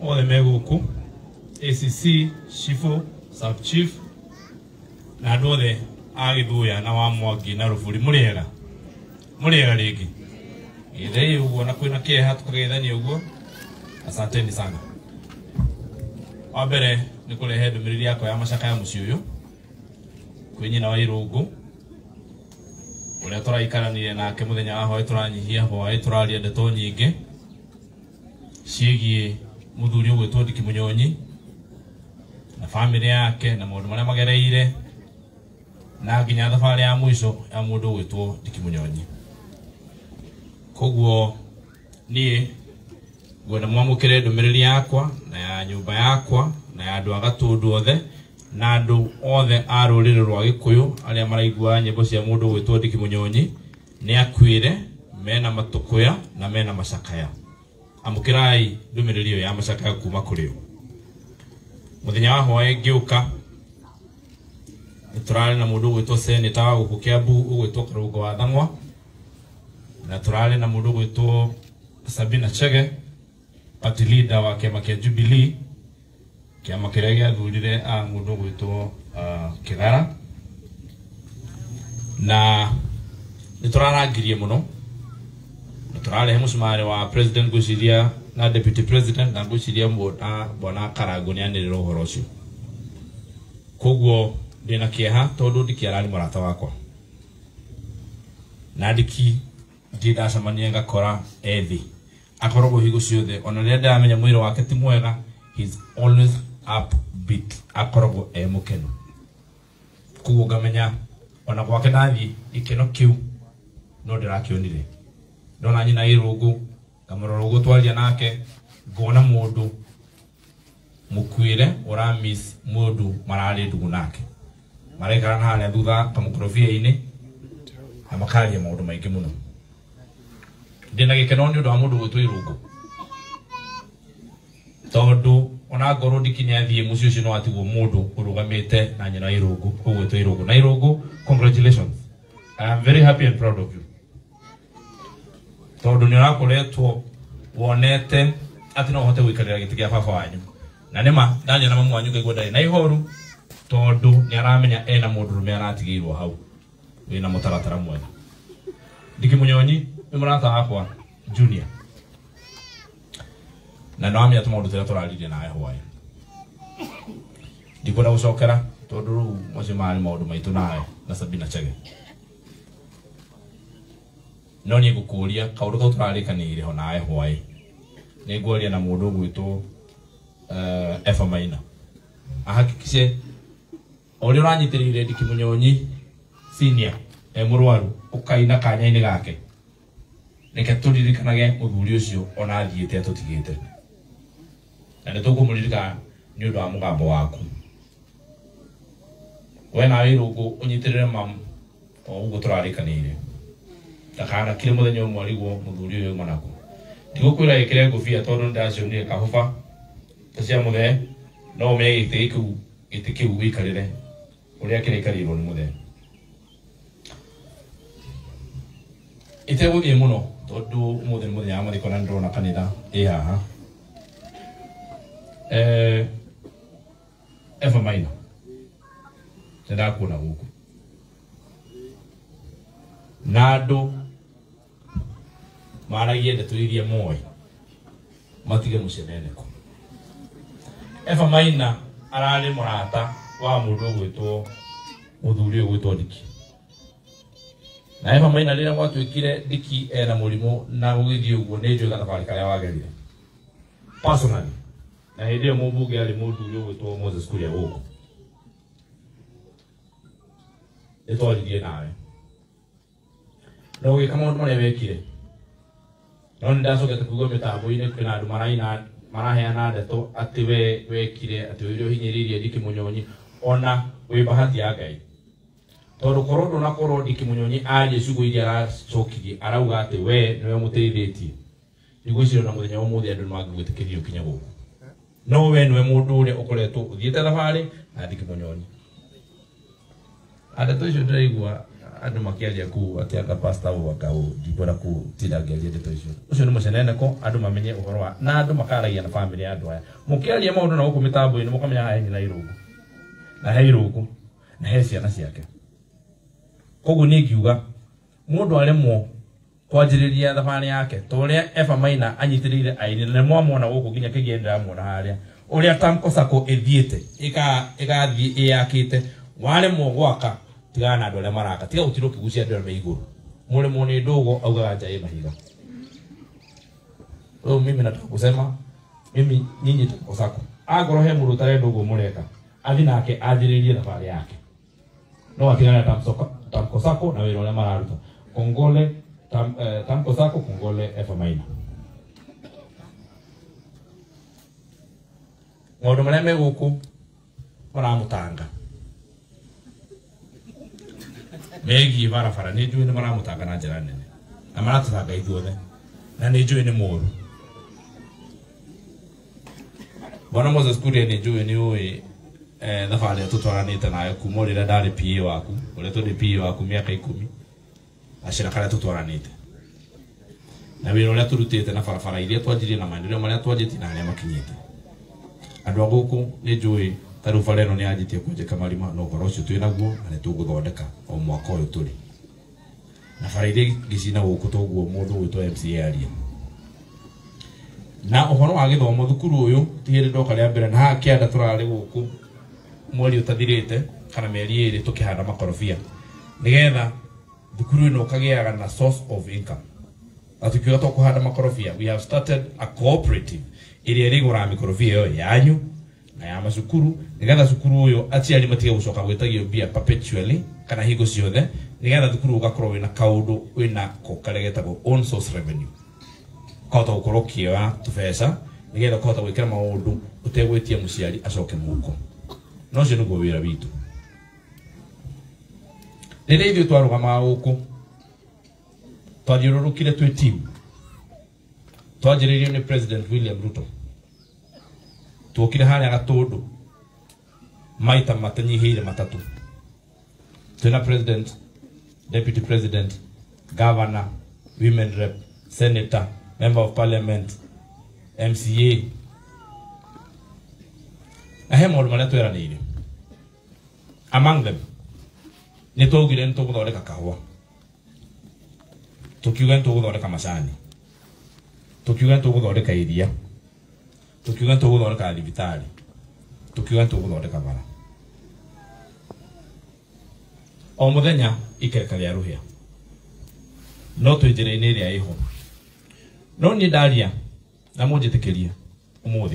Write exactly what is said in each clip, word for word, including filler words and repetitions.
othe meguku A C C Shifo Sub Chief na andu othe agithuya na wa Mwangi na Ruburi muriega muriega ringi ithei uguo na kwina kieha tukageithania uguo asanteni sana. Wa mbere ni kurehe ndumiriri yakwa ya macakaya mucii uyu kwi nyina wa Irungu uria turaikaranire nake muthenya wa hwaĩ turanyihia hwaĩ turaria ndeto nyingi ciĩgiĩ muthuri ũgwĩtwo Dick Munyonyi na family yake na maũndũ marĩa magereire na nginya thabarĩ ya mũico ya mũndũ ũgwĩtwo Dick Munyonyi. Koguo niĩ ngwenda mwamũkĩre ndũmĩrĩri yakwa na ya nyũmba yakwa na ya andũ a Gatũndũ othe na andũ othe a rũrĩrĩ rwa Gĩkũyũ arĩa maraigua nyĩmbo cia mũndũ ũgwĩtwo Dick Munyonyi nĩ akuĩre mena matũkũya na mena macakaya. Amũkĩrai ndũmĩrĩri ĩyo ya macakaya kuma kũrĩ o. Mũthenya wa hwaĩ ngĩũka nĩtũrarĩ na mũndũ ũgwĩtwo Senator wa gũkũ Kiambu ũgwĩtwo Karũngo wa Thang'wa na tũrarĩ na mũndũ ũgwĩtwo Sabina Chege party leader wa kĩama kĩa Jubilee kĩama kĩrĩa gĩathurire a mũndũ ũgwĩtwo Kĩgara na nĩtũrarangirie mũno na tũrarehe mũcumarĩ wa president gwĩciria na deputy president na gwĩciria bwana Karangũ nĩanĩrĩra ũhoro ũcio. Koguo ndĩna kĩeha tondũ Dick ararĩ mũrata wakwa na Dick ndĩndacemania ngakora ethi akoragwo hingo ciothe ona rĩrĩa ndĩramenya mwĩrĩ wake ti mwega he's always upbeat akoragwo e mũkenu. Koguo ngamenya ona gwake ndathiĩ gĩkeno kĩu no ndĩrakĩonire ndona nyina Irungu ngamũrora ũguo twaria nake ngona mũndũ mũkuĩre ora miss mũndũ mararĩ ndugu nake maraikara na harĩa thutha kamũkorobia-inĩ na makaria maũndũ maingĩ mũno. Ndĩna gĩkeno nĩ ũndũ wa mũndũ ũgwĩtwo Irungu tondũ ona ngorwo Dick nĩathiĩ mũciĩ ũcio no atigwo mũndũ ũrũgamĩte na nyina Irungu ũgwĩtwo Irungu. Na Irungu, congratulations, I am very happy and proud of you tondũ nĩ ũrakoretwo wonete atĩ no ũhote gũikarĩra gĩtĩ gĩa baba wanyu na nĩma ndanyona mamu wanyu ngaigua ndarĩ na ihoru tondũ nĩ aramenya ena mũndũrũme aratigĩirwo hau wĩna mũtaratara mwega. Dick Munyonyi nĩ mũrata wakwa junior na no amenya tũmaũndũ tũrĩa tũraririe nawe hwaĩ ndikwenda gũcokera tondũ rĩu macio marĩ maũndũ maitũ nawe na Sabina Chege no niĩ ngũkũria kaũndũ kau tũrarĩkanĩire ho nawe hwaĩ nĩ ngwaria na mũndũ ũgwĩtwo Eva Maina ahakikice ũrĩa ũranyitĩrĩire Dick Munyonyi senior e mũrwaru ũkaina kanya-inĩ gake reke tũririkanage mũthuri ũcio ona athiĩte atũtigĩte na nĩtũkũmũririkana nĩ ũndũ wa mũgambo waku we nawe Irungu ũnyitĩrĩre mamu o ũguo tũrarĩkanĩire ndakana kire mũthenya ũmwe arigwo mũthuri ũyũ uma naku. Ndigũkwĩra ĩkĩre ngũbia tondũ nĩndacionire kahuba ta cia mũthee no ũmenye gĩtĩ kĩu gĩtĩ kĩu gĩikarĩre ũrĩa kĩrĩkarĩirwo nĩ mũthee. Itegũthiĩ mũno tondũ ũmũthĩ nĩ mũthenya wa mathiko na nĩndĩrona kanitha ĩ haha. Eva Maina nĩndakuona gũkũ na andũ maragia ndeto iria moĩ matige mũceneneko. Eva Maina ararĩ mũrata wa mũndũ ũgwĩtwo mũthuri ũyũ ũgwĩtwo Dick na Eva Maina rĩrĩa gwatuĩkire Dick ena mũrimũ na gũgĩthiĩ ũguo nĩ njũĩ gathabarĩ karĩa wagerire personally na hĩndĩ ĩyo mũmbunge arĩ mũthuri ũgwĩtwo Moses Kuria gũkũ nĩtwaririe nawe na ũgĩka maũndũ marĩa wekire no nĩndacokete kuigua mĩtambo-inĩ kwĩna andũ maraina maraheana ndeto atĩ we wekire atĩ ũrĩa ũhinyĩrĩirie Dick Munyonyi ona wĩ bahati ya Ngai tondũ korwo ndũnakorwo Dick Munyonyi aria ciugo iria aracokirie arauga atĩ we nĩwe mũteithĩtie ndigwĩciria na mũthenya wa ũmũthĩ andũ nĩmangĩgwĩtĩkĩria ũkinye gũkũ no we nĩwe mũndũ ũrĩa ũkoretwo ũthiĩte thabarĩ na Dick Munyonyi. Ndeto icio ndĩraigua andu makiaria ku ati aka pastor wakau dibora ku tidageria ndeto icio ucio ni mucenene ko andu mamenye uhoro wa na andu makaragia na family andu aya mukiaria maundu na guku mitambo ini mukamenya hae na irugu na he irugu na he ciana ciake koguo ni ngiuga mundu aremwo kwanjiriria thabari yake toria Eva Maina anyitiriire aini na mwamona guku ginya kigendera muona haria uria Tamko Sacco ethiete ika igathie iyakite wale mwogwaka tigana na andũ arĩa maraka tiga gũtirwo kĩgucia andũ arĩa me igũrũ mũrĩmo nĩ ndogo augaga nja ĩ mahiga. Leo mimi nataka kusema mimi nyinyi Tamko Sacco agoro he mũndũ ũtarenda ũguo mũreka athi nake anjĩrĩrie thabarĩ yake no atigana na Tamko Sacco na wĩra ũrĩa mararuta kongole tam, eh, Tamko Sacco kongole Eva Maina. Maũndũ marĩa me gũkũ maramũtanga megi barabara ni njui ni maramutanga na njĩra nene na maratũtanga ithuothe na ni njui ni mũru. Bwana Moses Kuria ni njui ni ũĩ eh thabarĩ tũtwaranĩte nayo kuma rĩrĩa ndarĩ P A waku ũrĩa tũrĩ P A waku mĩaka ikũmi acira karĩa tũtwaranĩte na wĩra ũrĩa tũrutĩte na barabara iria twanjirie na maendeleo marĩa twanjĩtie na arĩa makinyĩte andũ a gũkũ ni njui taru fareno ni ajitie kwenjeka marima no goro ucio twinaguo na nituguthondeka o mwaka uyu turi na faraide gicina guku toguo mundu gwitwa M C A aria na uhoro wa githomo thukuru uyu tigire ndoka ria mbere na ha kianda turari guku mweri utathirite kana meri iri tukihanda makorofia nigetha thukuru ino kagiaga na source of income atukiwa to kuhanda makorofia. We have started a cooperative iria rigura mikorofia yo yanyu na ya macukuru nigetha cukuru uyo aciari matige gucoka gwitagio bia perpetually kana hingo ciothe nigetha thukuru ugakorwo wina kaundu wina ko karegetagwo own source revenue kahota gukorwo kioya tubeca nigetha kahota gwikira maundu utegwitia muciari acoke muko no cio niguo wira witu. Riria ithuĩ twarugama gũkũ twathiũrũrũkire twĩ team twanjĩrĩirio nĩ President William Ruto tuokire haria Gatundu maita matanyihĩire matatu twina president, deputy president, governor, women rep, senator, member of parliament, M C A na he maũndũ marĩa tweranĩire. Among them nĩ twaugire nĩ tũgũthondeka kahũa, tukiuga nĩ tũgũthondeka macani, tukiuga nĩ tũgũthondeka iria, tukiuga tũgũthondeka thibitarĩ, tukiuga tũgũthondeka bara. O mũthenya ikereka rĩa rũhĩa no twĩ njĩra-inĩ ĩrĩa ĩho no niĩ ndaria na mũnjĩtĩkĩrie ũmũthĩ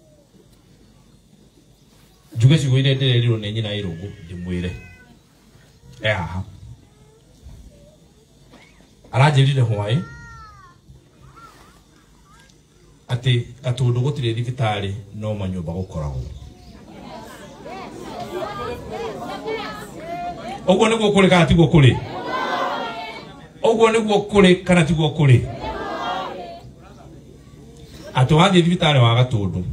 njuge ciugo iria ndĩrerirwo nĩ nyina Irũngũ ndĩmwĩre e haha aranjĩrire hwaĩ ati Gatundu gũtirĩ thibitarĩ no manyũmba gũkoragwo. Ũguo nĩguo kũrĩ kana tiguo kũrĩ? Ũguo nĩguo kũrĩ kana tiguo kũrĩ? Atĩ wathiĩ thibitarĩ wa Gatundu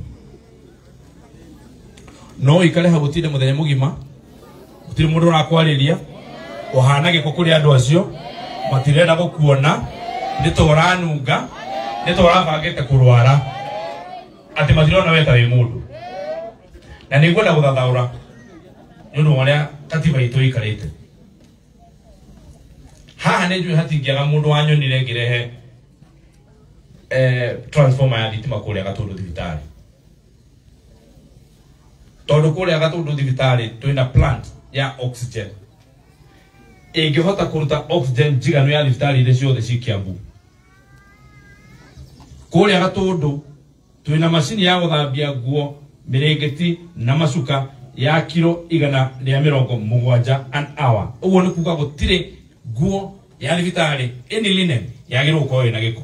no ikare hau ũtinde mũthenya mũgima gũtirĩ mũndũ ũrakwarĩria ũhana gĩko kũrĩ andũ acio matirenda gũkuona nĩ ta ũranunga nĩ ta ũrabangĩte kũrwara atĩ matirona we ta wĩ mũndũ na nĩ ngwenda gũthathaũra nĩ ũndũ ũrĩa katiba itũ ĩikarĩte. Haha nĩ njũĩ hatingĩaga mũndũ wanyonire ngĩrehe eh, transformer ya thitima kũrĩa Gatundu thibitarĩ tondũ kũrĩa Gatundu thibitarĩ twĩna plant ya oxygen ĩngĩhota kũruta oxygen njiganu ya thibitarĩ iria ciothe ci Kiambu. Kũrĩa Gatundu twĩna macini ya gũthambia nguo mĩrĩngĩti na macuka ya kilo igana rĩa mĩrongo mũgwanja an hour. Ũguo nĩ kuuga gũtirĩ nguo ya thibitarĩ any linen yagĩrĩirwo gũkorwo ĩna gĩko.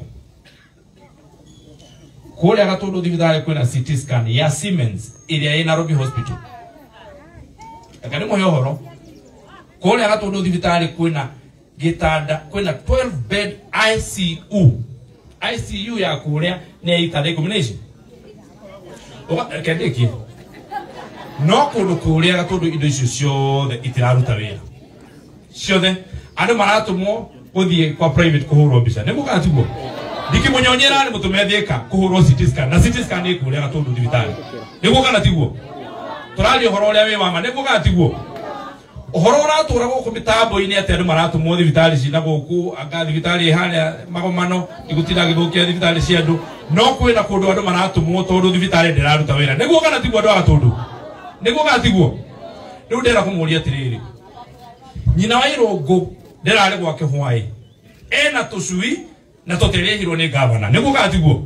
Kũrĩa Gatundu thibitarĩ kwĩna C T scan ya Siemens ĩrĩa ĩ Nairobi Hospital. Aka nĩ mũhe ũhoro. Kũrĩa Gatundu thibitarĩ kwĩna gĩtanda kwĩna twelve bed I C U. I C U ya kũrĩa nĩ itanda ikũmi na ici. Oga kendeki. No kũndũ kũrĩa Gatundu indo icio ciothe itiraruta wĩra. ciothe andu maratumwo uthie kwa private kuhurwo mbica niguo kana tiguo ndikimunyonyera ni mutumethika kuhurwo C T scan na C T scan ni kuria gatundu thibitari niguo kana tiguo turali horo uria wi wama niguo kana tiguo uhoro uratura guku mitambo-ini ati andu maratumwo thibitari cina guku anga thibitari haria magomano igutira githukia thibitari cia andu no kwina kundu andu maratumwo tondu thibitari ndiraruta wira niguo kana tiguo andu agatundu niguo kana tiguo riu ndera kumuria atiriri nyina wa Irungu ndirari gwake hwai ena tucui na tutirihirwo ni gavana niguo kana tiguo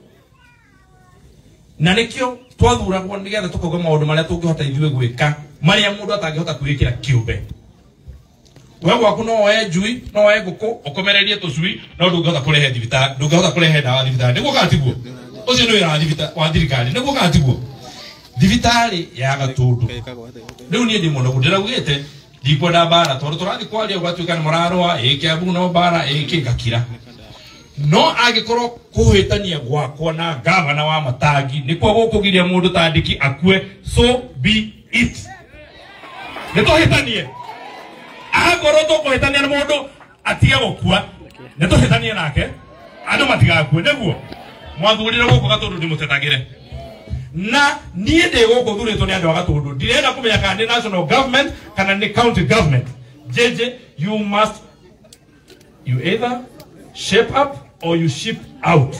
na nikio twathuragwo nigetha tukoge maundu maria tungihota ithue gwika maria mundu atangihota kwikira kiumbe wewe gwaku no woe njui no woe nguku ukomererie tucui no ndungihota kurehe thibitari ndungihota kurehe dawa thibitari niguo kana tiguo ucio ni wira wa thibitari wa thirikari niguo kana tiguo thibitari ya gatundu riu nie ndi muno ndiraugite ndikwenda mbara tondu turathi kwaria ugatuika ni murarwa ikiambu no mbara iki ngakira no agikorwo kuhitania gwakwa na gavana wa Matangi nikuo gukugiria mundu tandiki akue so be it nituhitanie agorwo tukuhitania na mundu atige gukua nituhitanie nake andu matigakue niguo mwathurire guku gatundu ndimutetagire na nie ndi guku thuritwo ni andu agatundu ndirenda kumenya kana ni national government kana ni county government jeje you must you either shape up or you ship out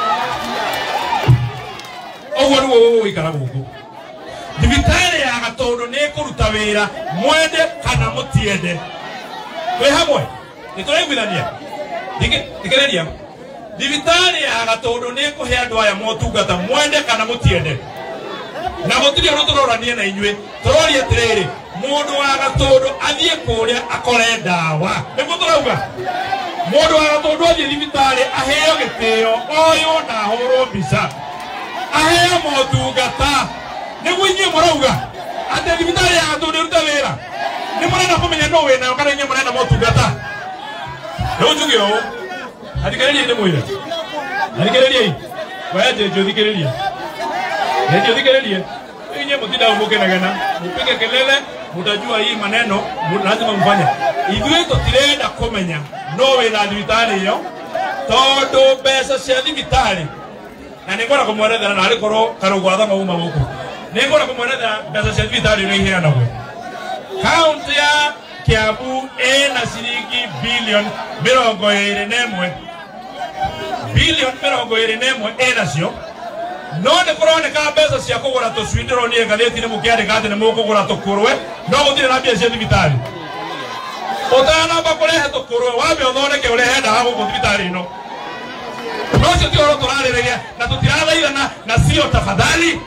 owo ruo ikara guku thibitari ya gatundu ni kuruta wira mwende kana mutiende we hamwe nituraiguithania thikiriria thibitari ya gatundu ni kuhe andu aya motungata mwende kana mutiende na gutiri andu turoranie na inyue turorie atiriri mundu wa gatundu athie kuria akore dawa niguo turauga mundu wa gatundu athie thibitari aheo gitio oyo na hurwo mbica aheo motungata niguo inyue murauga ati thibitari ya gatundu iruta wira ni murenda kumenya no wina kana inyue murenda motungata riu njuge uu athikiriria ni mwire athikiriria weje njuthikiriria ndio thikiriria inyue mutinda mukenagana mupige kelele mutajua hii maneno lazima mfanye ithuĩ tutirenda kumenya no wina thibitari iyo tondu mbeca cia thibitari na ningora kumwerethera na arikorwo karugwatha mauma guku ningora kumwerethera mbeca cia thibitari ni iheanagwo kaunti ya Kiambu ena ciringi bilioni mirongo ĩrĩ na ĩmwe bilioni mirongo ĩrĩ na ĩmwe enacio no nĩ kũroneka mbeca cia kũgũra tũcui ndĩronire ngathĩti-inĩ mũkĩandĩka atĩ nĩ mũkũgũra tũkũrwe no gũtirĩ na mbia cia thibitari ũtanamba kũrehe tũkũrwe wambe ũthondeke ũrehe ndawa gũkũ thibitari ĩno no ũcio ti ũhoro tũrarĩrĩria na tũtirathaithana na cio tafadhali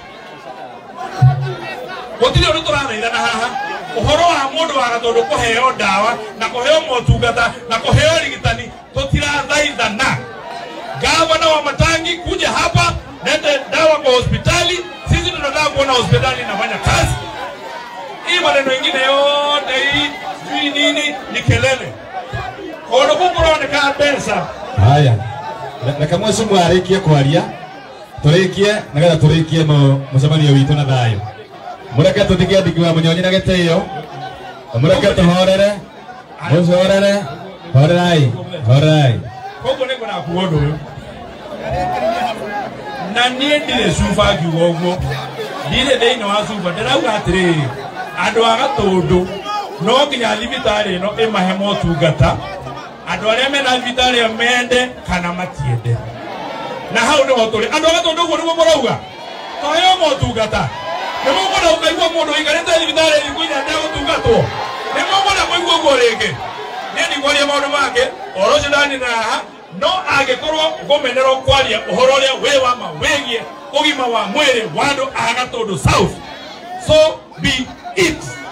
gũtirĩ ũndũ tũrathaithana haha ũhoro wa mũndũ wa gatundu kũheo ndawa na kũheo motungata na kũheo rigitani tũtirathaithana gavana wa Matangi kuja hapa lete dawa kwa hospitali sisi tunataka kuona hospitali inafanya kazi hii maneno mengine yote hii sijui nini ni kelele kono kukuroneka pesa haya na kama sumu arikie kwaria turikie nagetha turikie mucemanio witu na thayo mureke tuthikie ndigi wa munyonyi na gitio mureke tuhorere mucorere horai horai koguo nĩ ngona kuondo ũyũ na niĩ ndirĩ cuba ngiuga ũguo ndirĩ thĩinĩ wa cuba ndĩrauga atĩrĩrĩ andũ a Gatundu no nginya thibitarĩ ĩno ĩmahe motungata andũ arĩa mena thibitarĩ ĩyo mende kana matiende na hau nĩho tũrĩ andũ a Gatundu ũguo nĩguo mũrauga tũheo motungata nĩ mũkwenda gũkaigua mũndũ ũikarĩte thibitarĩ thikũ inya ndegũtungatwo nĩ mũkwenda kũigua ũguo rĩngĩ niĩ ndigwaria maũndũ make ũhoro ũcio ndanina haha no angĩkorwo ngũmenerwo kwaria ũhoro ũrĩa wĩ wa ma wĩgiĩ ũgima wa mwĩrĩ wa andũ a Gatundu South so be it